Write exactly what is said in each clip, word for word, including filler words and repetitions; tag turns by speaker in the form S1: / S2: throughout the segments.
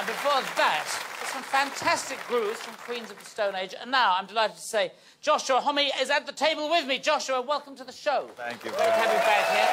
S1: And before that, there's some fantastic grooves from Queens of the Stone Age. And now, I'm delighted to say, Joshua Homme is at the table with me. Joshua, welcome to the show.
S2: Thank you.
S1: Great to have you back here.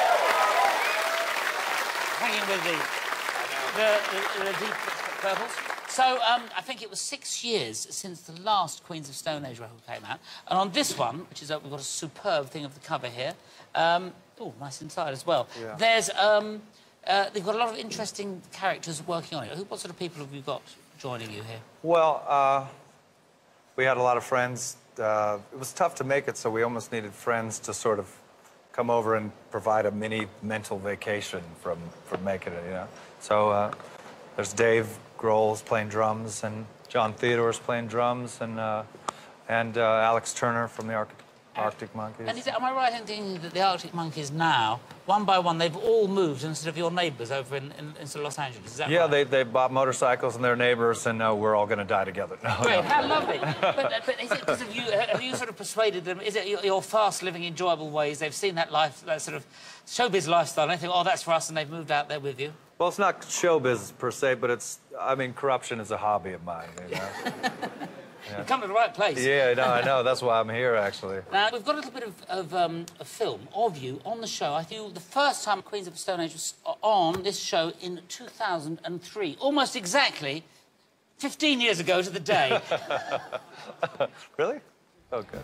S1: Hanging with the, the, the, the deep purples. So, um, I think it was six years since the last Queens of Stone Age record came out. And on this one, which is, uh, we've got a superb thing of the cover here. Um, oh, nice inside as well.
S2: Yeah.
S1: There's, um, uh, they've got a lot of interesting characters working on it. Who, what sort of people have you got joining you here?
S2: Well, uh, we had a lot of friends. Uh, it was tough to make it, so we almost needed friends to sort of come over and provide a mini mental vacation from, from making it, you know? So, uh, there's Dave Grohl's playing drums, and John Theodore's playing drums, and uh, and uh, Alex Turner from the Arc Arctic Monkeys.
S1: And is it, am I right in thinking that the Arctic Monkeys now, one by one, they've all moved instead of your neighbours over in, in, in Los Angeles? Is that
S2: yeah,
S1: right?
S2: they they bought motorcycles and their neighbours, and uh, we're all going to die together. No,
S1: Great,
S2: no.
S1: how lovely. but, but is it because of you? Have you sort of persuaded them? Is it your, your fast living, enjoyable ways? They've seen that life, that sort of showbiz lifestyle, and they think, oh, that's for us, and they've moved out there with you.
S2: Well, it's not showbiz per se, but it's, I mean, corruption is a hobby of mine, you know?
S1: Yeah. You've come to the right place.
S2: Yeah, I know, I know. That's why I'm here, actually.
S1: Now, we've got a little bit of, of um, a film of you on the show. I think the first time Queens of the Stone Age was on this show in two thousand three. Almost exactly fifteen years ago to the day.
S2: Really? Okay.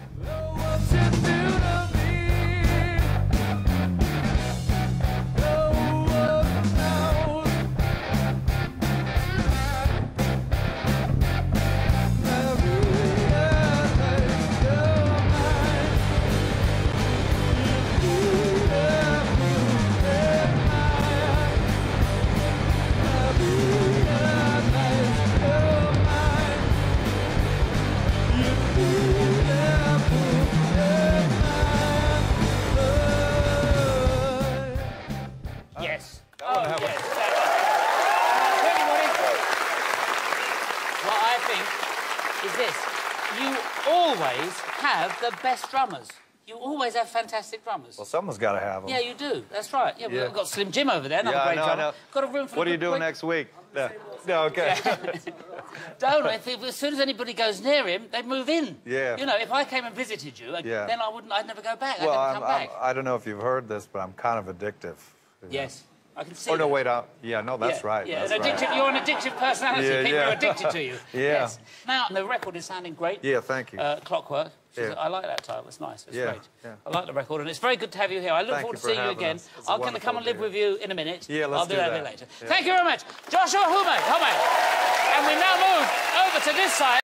S1: Yes. Oh, yes. Now, tell you what is what I think is this. You always have the best drummers. You always have fantastic drummers.
S2: Well, someone's got to have them.
S1: Yeah, you do. That's right. Yeah,
S2: Yeah.
S1: we've got Slim Jim over there, another
S2: yeah,
S1: great
S2: I know,
S1: drummer.
S2: I know.
S1: Got a room for
S2: What
S1: the
S2: are you doing
S1: quick...
S2: next week? No, no okay.
S1: Yeah. Don't. If, if, as soon as anybody goes near him, they move in.
S2: Yeah.
S1: You know, if I came and visited you,
S2: yeah.
S1: then I wouldn't. I'd never go back.
S2: Well,
S1: I'd never come
S2: I'm,
S1: back.
S2: I'm, I don't know if you've heard this, but I'm kind of addictive.
S1: Yes. I can see
S2: Oh, no,
S1: that.
S2: wait, uh, yeah, no, that's
S1: yeah,
S2: right.
S1: Yeah,
S2: that's
S1: an addictive,
S2: right.
S1: you're an addictive personality.
S2: Yeah,
S1: People
S2: yeah.
S1: are addicted to you.
S2: Yeah.
S1: Yes. Now, the record is sounding great.
S2: Yeah, thank you.
S1: Uh, Clockwork.
S2: Yeah.
S1: I like that title. It's nice. It's
S2: yeah,
S1: great.
S2: Yeah.
S1: I like the record, and it's very good to have you here. I look
S2: Thank
S1: forward
S2: you
S1: to
S2: for
S1: seeing you
S2: having
S1: again.
S2: us. It's
S1: I'm going to come and live
S2: wonderful
S1: with you in a minute.
S2: Yeah, let's
S1: I'll do,
S2: do
S1: that a
S2: that.
S1: bit later.
S2: Yeah.
S1: Thank you very much. Joshua Homme. Homme. And we now move over to this side.